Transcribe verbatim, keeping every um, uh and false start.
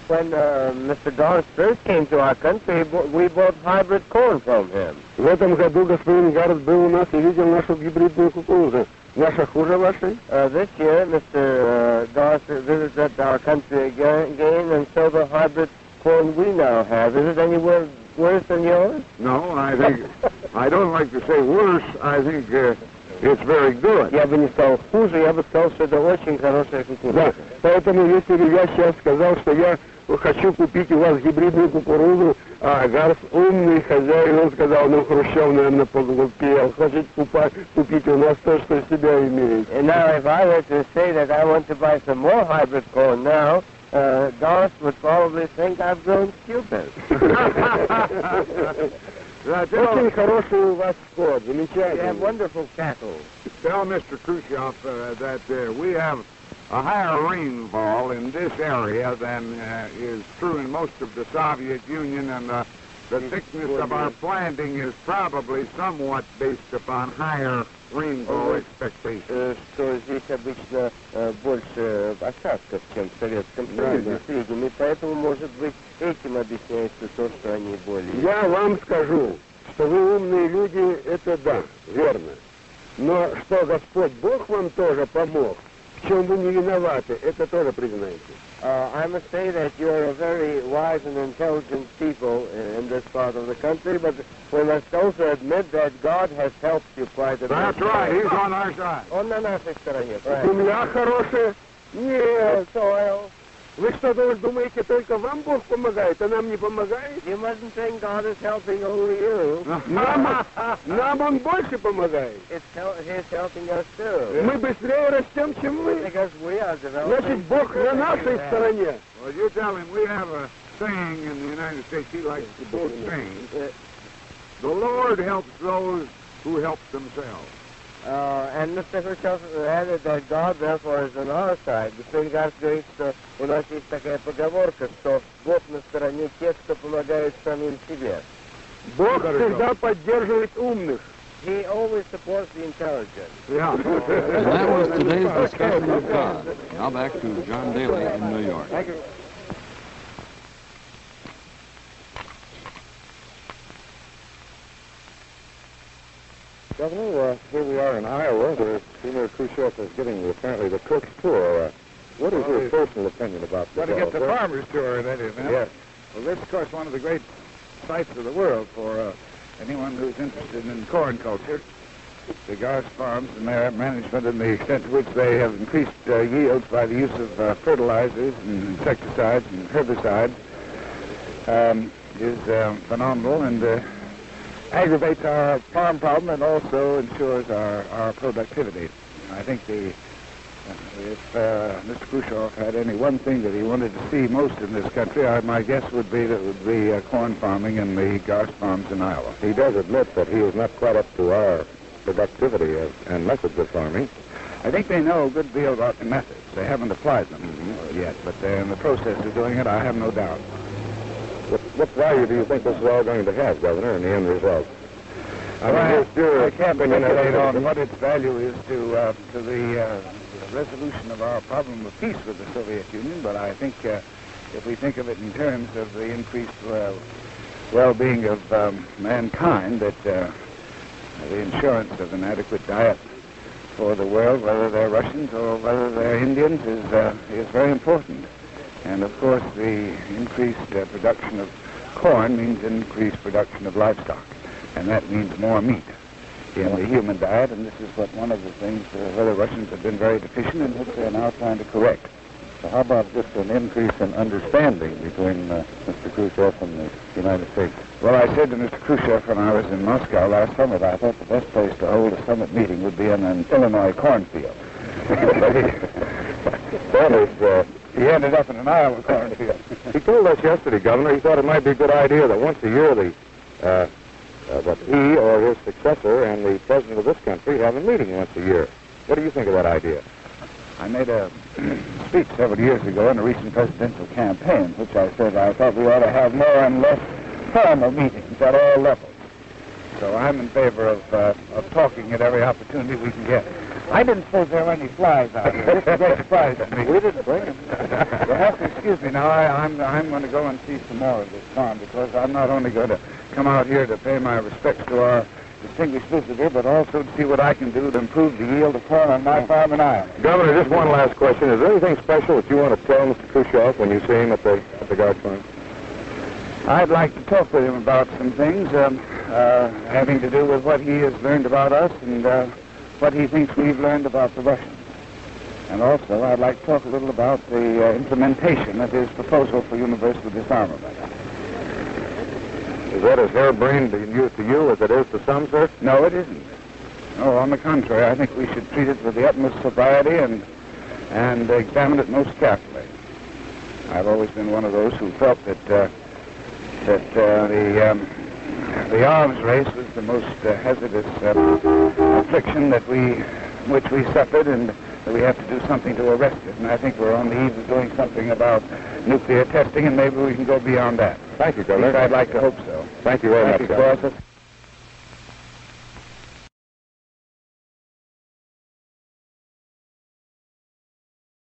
when uh, Mister Doris first came to our country, we bought hybrid corn from him. В этом году господин Гаррет был у нас и видел нашу гибридную кукурузу. Наша хуже вашей? Uh, this year, Mister Uh, Doris visited our country again, again, and so the hybrid corn we now have, is it anywhere worse than yours? No, I think, I don't like to say worse, I think uh, it's very good. Я бы не сказал хуже, я бы сказал, что это очень хорошая кукуруза. Да, поэтому если бы я сейчас сказал, что я хочу купить у вас гибридную кукурузу, а Гарс умный хозяин, он сказал, ну Хрущев, наверное, поглупел, хочет купать, купить у нас то, что себя имеет. And now if I were to say that I want to buy some more hybrid corn now, uh, Doris would probably think I've grown stupid. Очень хороший у вас скот, замечательный. You have wonderful cattle. Tell Mister Khrushchev uh, that uh, we have a higher rainfall in this area than uh, is true in most of the Soviet Union, and uh, the thickness of our planting is probably somewhat based upon higher rainfall expectations. Что здесь обычно больше осадков, чем в Советском Союзе в среднем, и поэтому, может быть, этим объясняется то, что они более... Я вам скажу, что вы умные люди, это да, верно. Но что Господь Бог вам тоже помог, в чем вы не виноваты, это тоже признайте. Uh, I must say that you're a very wise and intelligent people in this part of the country, but we must also admit that God has helped you quite a bit. That's right, he's on our side. Он на нашей стороне, Земля хорошая? Нет. Soil. Вы что, думаете, только вам Бог помогает, а нам не помогает? You mustn't think God is helping only you. Нам, нам Он больше помогает. It's hel He's helping us too. Мы быстрее растем, чем вы. Because we are developing. Значит, Бог на нашей стороне. Well, you tell him we have a saying in the United States, he likes to quote sayings. The Lord helps those who help themselves. Uh, and Mister Khrushchev added that God, therefore, is on our side. Господин Гарс говорит, что у нас есть такая поговорка, что Бог на стороне тех, кто помогает самим себе. Бог всегда поддерживает умных. He always supports the intelligent. Yeah. And that was today's discussion of God. Now back to John Daly in New York. Thank you. Governor, uh, here we are in Iowa. The Premier Khrushchev is giving apparently the Cook's tour. Uh, what is well, your personal opinion about this? Got to get the farmer's tour, that is. Huh? Yes. Well, this is, of course, one of the great sights of the world for uh, anyone who's interested in corn culture. The Garth farms and their management and the extent to which they have increased uh, yields by the use of uh, fertilizers and insecticides and herbicides um, is uh, phenomenal and uh, aggravates our farm problem and also ensures our, our productivity. I think the uh, if uh, Mister Khrushchev had any one thing that he wanted to see most in this country, I, my guess would be that it would be uh, corn farming and the Garth farms in Iowa. He does admit that he is not quite up to our productivity of, and methods of farming. I think they know a good deal about the methods. They haven't applied them mm-hmm. yet, but they're in the process of doing it, I have no doubt. What, what value do you think this is all going to have, Governor, in the end result? I, mean, well, I, I can't speculate on what its value is to uh, to the uh, resolution of our problem of peace with the Soviet Union, but I think uh, if we think of it in terms of the increased uh, well-being of um, mankind, that uh, the insurance of an adequate diet for the world, whether they're Russians or whether they're Indians, is uh, is very important. And of course, the increased uh, production of corn means increased production of livestock, and that means more meat in the human diet. And this is what one of the things uh, where the Russians have been very deficient in, which they're now trying to correct. So how about just an increase in understanding between uh, Mister Khrushchev and the United States? Well, I said to Mister Khrushchev when I was in Moscow last summer that I thought the best place to hold a summit meeting would be in an Illinois cornfield. That is, uh, he ended up in an Iowa cornfield. He told us yesterday, Governor, he thought it might be a good idea that once a year the uh, uh, that he or his successor and the president of this country have a meeting once a year. What do you think of that idea? I made a speech several years ago in a recent presidential campaign, which I said I thought we ought to have more and less formal meetings at all levels. So I'm in favor of, uh, of talking at every opportunity we can get. I didn't suppose there were any flies out here. This is a great surprise to me. We didn't bring them. You'll have to excuse me now. I, I'm, I'm going to go and see some more of this farm because I'm not only going to come out here to pay my respects to our distinguished visitor, but also to see what I can do to improve the yield of corn on my farm in Iowa. Governor, just one last question. Is there anything special that you want to tell Mister Khrushchev when you see him at the, at the Guard Farm? I'd like to talk with him about some things um, uh, having to do with what he has learned about us and uh, what he thinks we've learned about the Russians. And also, I'd like to talk a little about the uh, implementation of his proposal for universal disarmament. Is that as harebrained to you, to you as it is to some, sir? No, it isn't. No, on the contrary, I think we should treat it with the utmost sobriety and, and examine it most carefully. I've always been one of those who felt that, uh, that uh, the... Um, The arms race was the most uh, hazardous uh, affliction that we, which we suffered, and that we have to do something to arrest it. And I think we're on the eve of doing something about nuclear testing, and maybe we can go beyond that. Thank you, Governor. At least I'd like to hope so. Thank you very Thank much, you, Governor. Claus.